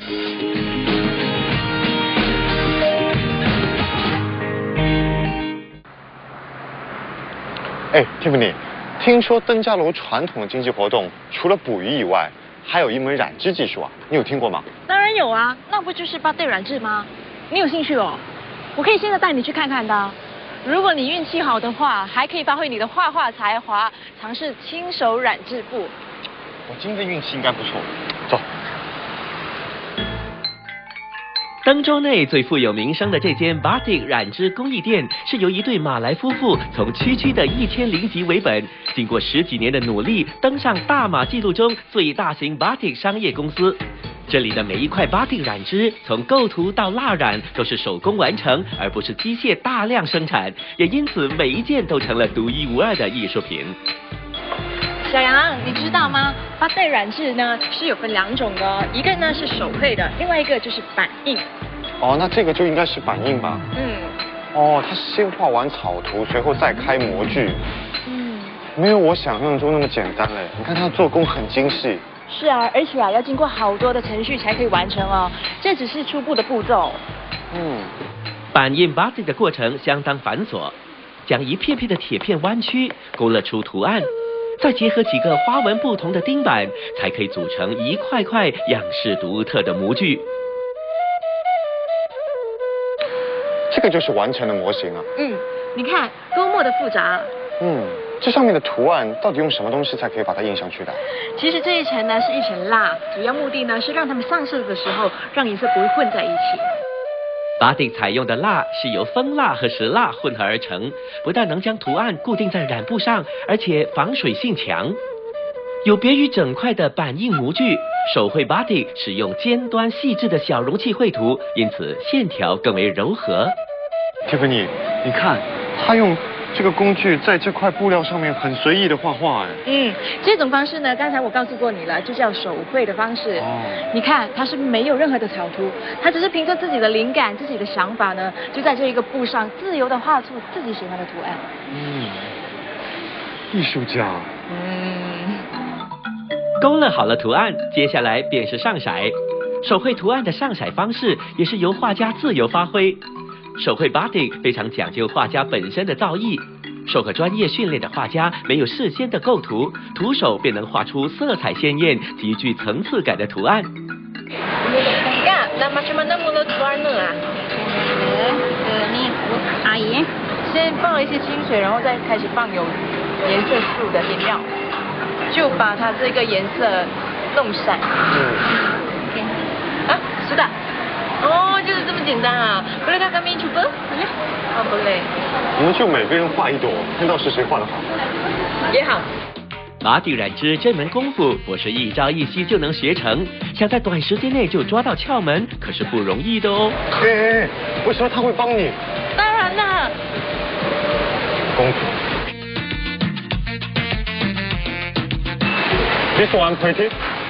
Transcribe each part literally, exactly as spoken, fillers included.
哎 ，Tiffany， 听说登嘉楼传统的经济活动除了捕鱼以外，还有一门染织技术啊，你有听过吗？ 当然有啊，那不就是巴蒂染织吗？你有兴趣哦？我可以现在带你去看看的。如果你运气好的话，还可以发挥你的画画才华，尝试亲手染织布。 我今天运气应该不错，走。 登州内最富有名声的这间 Batik 染织工艺店，是由一对马来夫妇从区区的一千零级为本，经过十几年的努力，登上大马纪录中最大型 Batik 商业公司。这里的每一块 Batik 染织，从构图到蜡染都是手工完成，而不是机械大量生产，也因此每一件都成了独一无二的艺术品。 小杨，你知道吗？巴蒂染织呢是有分两种的，一个呢是手绘的，另外一个就是板印。 哦，那这个就应该是板印吧？ 嗯。 哦，它先画完草图，随后再开模具。 嗯。 没有我想象中那么简单嘞，你看它做工很精细。 是啊，而且啊要经过好多的程序才可以完成哦，这只是初步的步骤。 嗯。 板印 Batik 的过程相当繁琐，将一片片的铁片弯曲，勾勒出图案。再结合几个花纹不同的钉板，才可以组成一块块样式独特的模具。 这个就是完成的模型啊。 嗯，你看多么的复杂。 嗯，这上面的图案到底用什么东西才可以把它印上去的？ 其实这一层呢是一层蜡，主要目的呢是让它们上色的时候，让颜色不会混在一起。 Batik 采用的蜡是由蜂蜡和石蜡混合而成，不但能将图案固定在染布上，而且防水性强。有别于整块的板印模具，手绘 Batik 使用尖端细致的小容器绘图，因此线条更为柔和。 Tiffany， 你看，他用这个工具在这块布料上面很随意的画画，哎。嗯， 这种方式呢，刚才我告诉过你了，就叫手绘的方式。哦。你看，它是没有任何的草图，它只是凭着自己的灵感、自己的想法呢，就在这一个布上自由的画出自己喜欢的图案。 嗯，艺术家。 嗯。 勾勒好了图案，接下来便是上色。手绘图案的上色方式也是由画家自由发挥。手绘 Batik 非常讲究画家本身的造诣，受过专业训练的画家没有事先的构图，徒手便能画出色彩鲜艳、极具层次感的图案。 Ya, dah macam mana mula warna啊？ 呃，你阿姨， 先放了一些清水，然后再开始放有颜色素的颜料，就把它这个颜色弄闪。嗯。啊，是的。哦，就是这么简单啊 ！Bolehkah kami cuba? Boleh? Oh, boleh. 我们就每个人画一朵，看到是谁画的好。 也好。 Batik染织这门功夫不是一朝一夕就能学成，想在短时间内就抓到窍门，可是不容易的哦。 哎哎哎，为什么他会帮你？ 当然啦。 公主。This one pretty.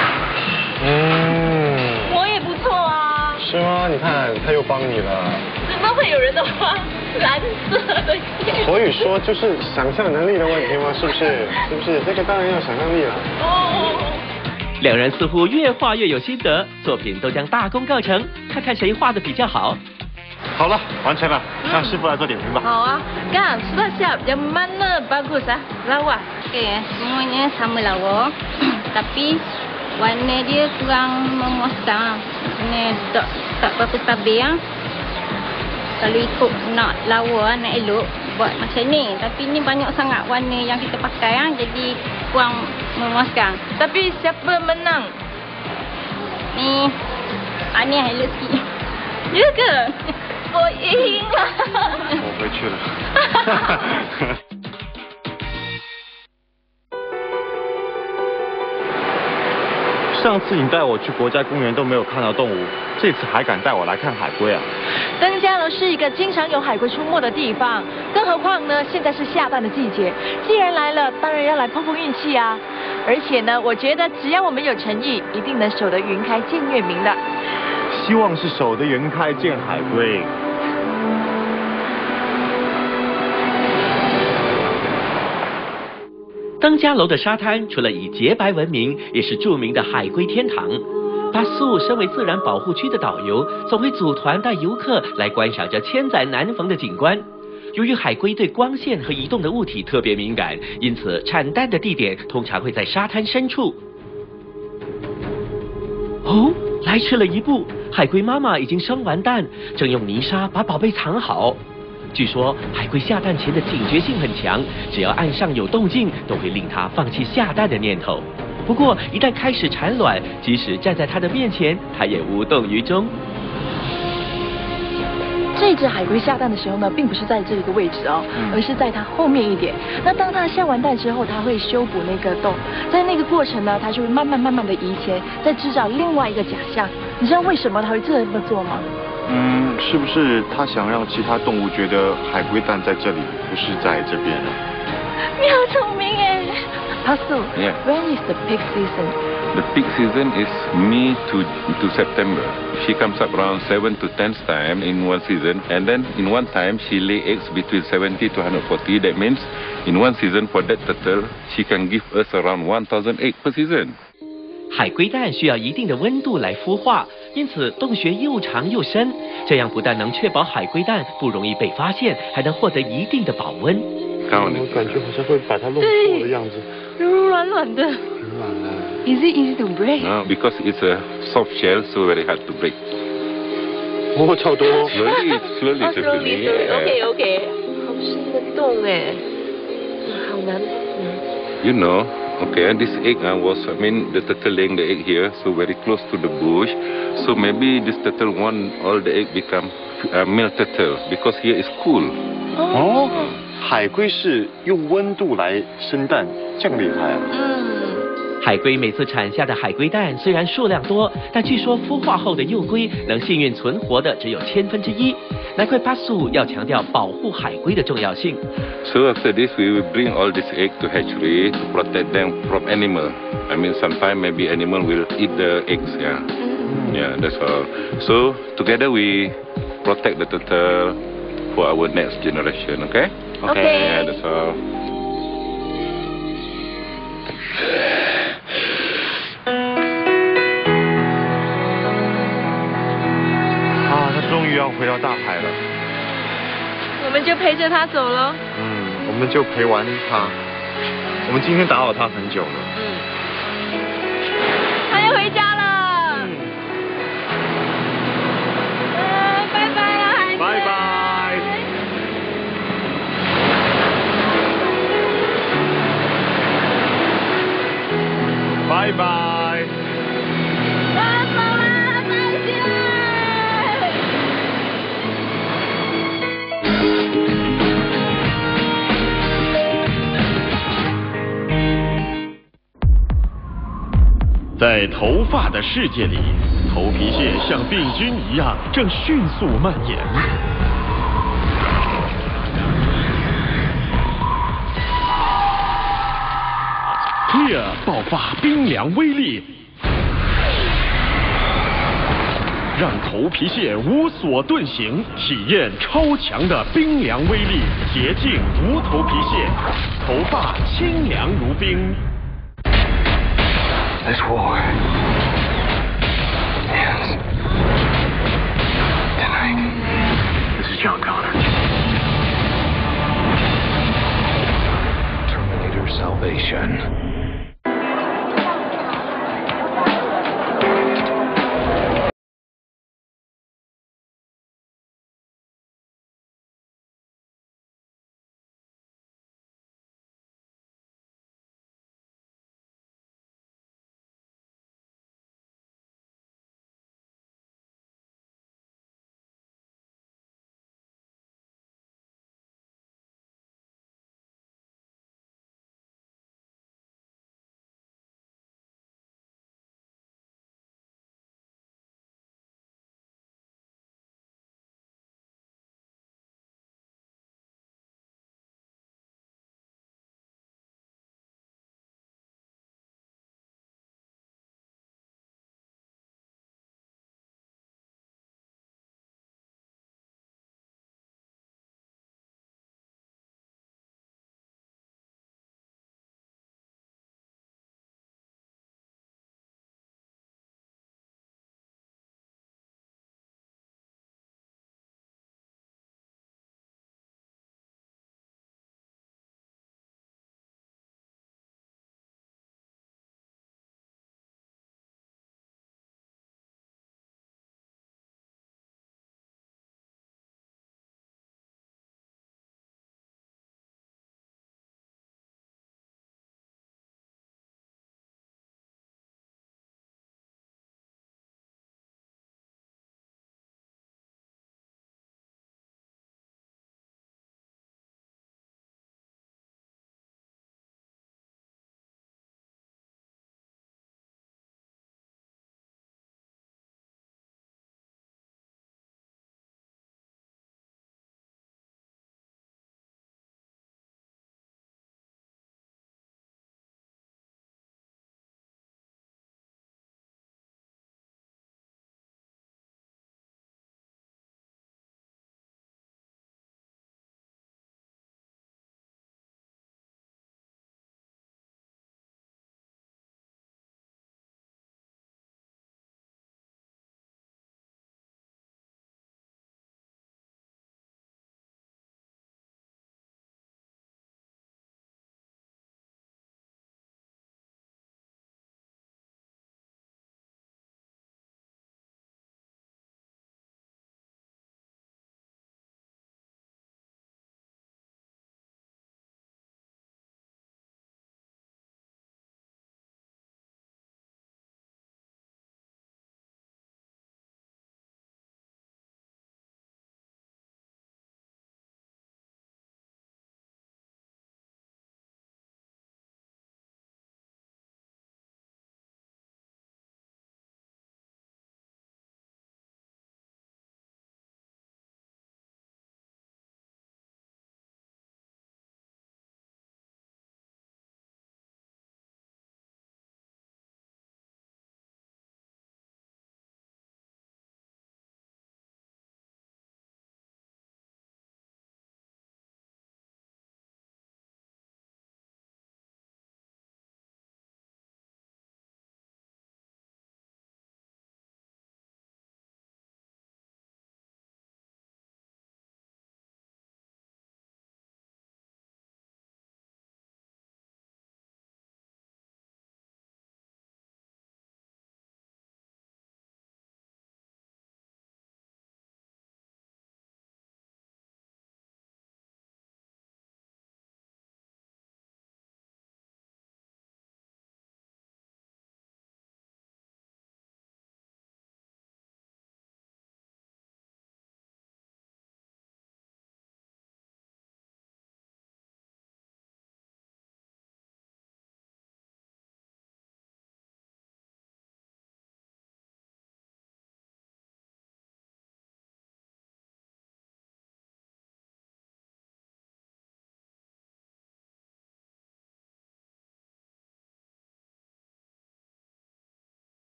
嗯。 我也不错啊。 是吗？你看，他又帮你了。 怎么会有人的画蓝色的？ 所以说就是想象能力的问题吗？是不是？是不是？这个当然要想象力了。 哦。 两人似乎越画越有心得，作品都将大功告成，看看谁画的比较好。 好了，完成了，让师傅来做点评吧。 好啊，Kang sudah siap. Yang mana bagus ah? Lawa. Okey, semuanya sama lawa. Tapi warna dia kurang memuaskan. Ini tak tak berapa stabil ah. Kalau ikut nak lawa, nak elok, buat macam ni. Tapi ni banyak sangat warna yang kita pakai ah, jadi kurang memuaskan. Tapi siapa menang? Ni, ah ni yang elok sikit. Ya ke? 我赢了。 我回去了。上次你带我去国家公园都没有看到动物，这次还敢带我来看海龟啊？ 登嘉楼是一个经常有海龟出没的地方，更何况呢，现在是下蛋的季节。既然来了，当然要来碰碰运气啊！而且呢，我觉得只要我们有诚意，一定能守得云开见月明的。 希望是守得云开见海龟。 登嘉楼的沙滩除了以洁白闻名，也是著名的海龟天堂。 巴素身为自然保护区的导游，总会组团带游客来观赏这千载难逢的景观。由于海龟对光线和移动的物体特别敏感，因此产蛋的地点通常会在沙滩深处。哦，来迟了一步，海龟妈妈已经生完蛋，正用泥沙把宝贝藏好。据说海龟下蛋前的警觉性很强，只要岸上有动静，都会令它放弃下蛋的念头。不过一旦开始产卵，即使站在它的面前，它也无动于衷。 这只海龟下蛋的时候呢，并不是在这个位置哦， 嗯、 而是在它后面一点。那当它下完蛋之后，它会修补那个洞，在那个过程呢，它就会慢慢慢慢的移前，再制造另外一个假象。你知道为什么它会这么做吗？ 嗯，是不是他想让其他动物觉得海龟蛋在这里，不是在这边呢？ 你好聪明哎！阿素 Yeah. When is the peak season? The peak season is May to to September. She comes up around seven to ten times in one season, and then in one time she lay eggs between seventy to one hundred forty. That means in one season for that turtle, she can give us around one thousand eggs per season. 海龟蛋需要一定的温度来孵化，因此洞穴又长又深，这样不但能确保海龟蛋不容易被发现，还能获得一定的保温。 我感觉好像会把它弄破的样子， 软软的。 很软的。 Is it easy to break? No, because it's a soft shell, so very hard to break. 哦，超多。 Slowly, slowly, Oh, slowly, slowly. OK, OK. 好深的洞哎，好难。 You know, okay, this egg uh, was, I mean, the turtle laying the egg here, so very close to the bush. So maybe this turtle want all the egg become uh, male turtle because here is cool. 哦，海龟是用温度来生蛋，这样厉害啊！ 嗯。 海龟每次产下的海龟蛋虽然数量多，但据说孵化后的幼龟能幸运存活的只有千分之一。难怪巴素要强调保护海龟的重要性。 So after this, we will bring all this egg to hatchery to protect them from animal. I mean, sometimes maybe animal will eat the eggs. Yeah, yeah, that's all. So together we protect the turtle for our next generation. Okay? Okay. Yeah, that's all. 啊，他终于要回到大海了。 我们就陪着他走了。 嗯，我们就陪完他。我们今天打扰他很久了。 嗯。他要回家了。嗯。呃，拜拜啊，孩子。 拜拜。拜拜。 爸爸，再见。 在头发的世界里，头皮屑像病菌一样正迅速蔓延。Clear 爆发冰凉威力，让头皮屑无所遁形，体验超强的冰凉威力，洁净无头皮屑，头发清凉如冰。 Let's walk.